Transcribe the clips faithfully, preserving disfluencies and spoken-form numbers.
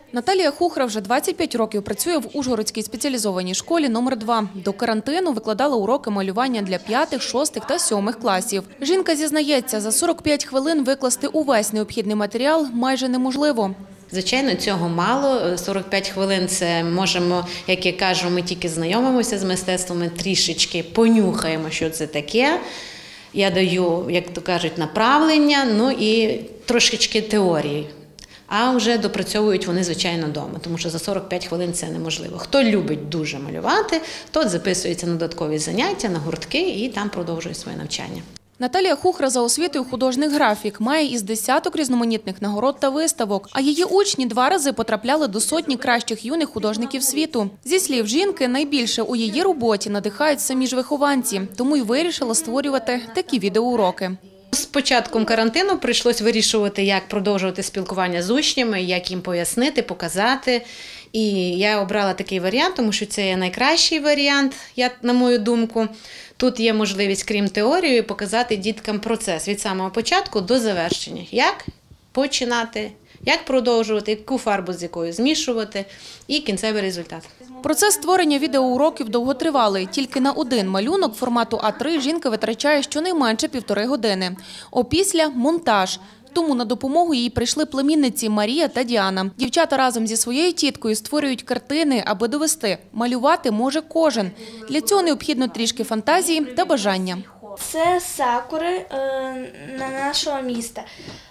Наталія Хухра вже двадцять п'ять років працює в Ужгородській спеціалізованій школі номер два. До карантину викладала уроки малювання для п'ятих, шостих та сьомих класів. Жінка зізнається, за сорок п'ять хвилин викласти увесь необхідний матеріал майже неможливо. Звичайно, цього мало. сорок п'ять хвилин – це можемо, як я кажу, ми тільки знайомимося з мистецтвом, ми трішечки понюхаємо, що це таке. Я даю, як то кажуть, направлення, ну і трошечки теорії. А вже допрацьовують вони, звичайно, вдома, тому що за сорок п'ять хвилин це неможливо. Хто любить дуже малювати, той записується на додаткові заняття, на гуртки і там продовжує своє навчання. Наталія Хухра за освітою художник графік, має із десяток різноманітних нагород та виставок. А її учні два рази потрапляли до сотні кращих юних художників світу. Зі слів жінки, найбільше у її роботі надихають самі ж вихованці, тому й вирішила створювати такі відеоуроки. З початком карантину прийшлось вирішувати, як продовжувати спілкування з учнями, як їм пояснити, показати. І я обрала такий варіант, тому що це є найкращий варіант, на мою думку. Тут є можливість, крім теорії, показати діткам процес від самого початку до завершення. Як починати, як продовжувати, яку фарбу з якою змішувати і кінцевий результат. Процес створення відеоуроків довготривалий. Тільки на один малюнок формату а три жінка витрачає щонайменше півтори години. Опісля – монтаж. Тому на допомогу їй прийшли племінниці Марія та Діана. Дівчата разом зі своєю тіткою створюють картини, аби довести – малювати може кожен. Для цього необхідно трішки фантазії та бажання. Це сакури на нашого міста.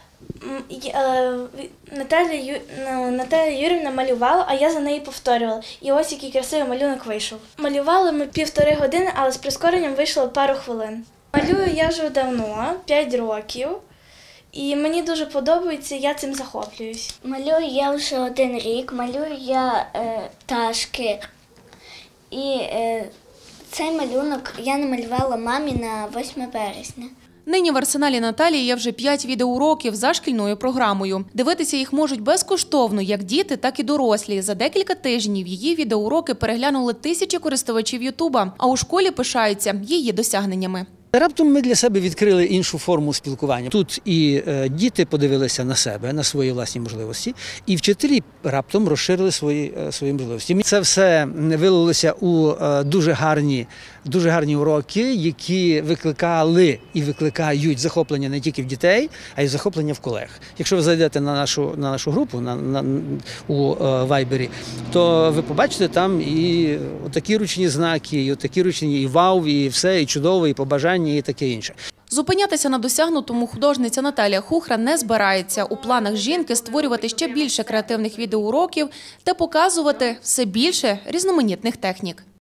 Наталя, Наталя Юрівна малювала, а я за нею повторювала. І ось який красивий малюнок вийшов. Малювали ми півтори години, але з прискоренням вийшло пару хвилин. Малюю я вже давно, п'ять років. І мені дуже подобається, я цим захоплююсь. Малюю я вже один рік, малюю я е, пташки. І е, цей малюнок я намалювала мамі на восьме березня. Нині в арсеналі Наталії є вже п'ять відеоуроків за шкільною програмою. Дивитися їх можуть безкоштовно, як діти, так і дорослі. За декілька тижнів її відеоуроки переглянули тисячі користувачів Ютуба, а у школі пишаються її досягненнями. Раптом ми для себе відкрили іншу форму спілкування. Тут і е, діти подивилися на себе, на свої власні можливості, і вчителі раптом розширили свої, е, свої можливості. Це все вилилося у е, дуже гарні, дуже гарні уроки, які викликали і викликають захоплення не тільки в дітей, а й захоплення в колег. Якщо ви зайдете на нашу, на нашу групу на, на, у е, Вайбері, то ви побачите там і такі ручні знаки, і такі ручні, і вау, і все, і чудово, і побажання, і таке інше. Зупинятися на досягнутому художниця Наталія Хухра не збирається. У планах жінки створювати ще більше креативних відеоуроків та показувати все більше різноманітних технік.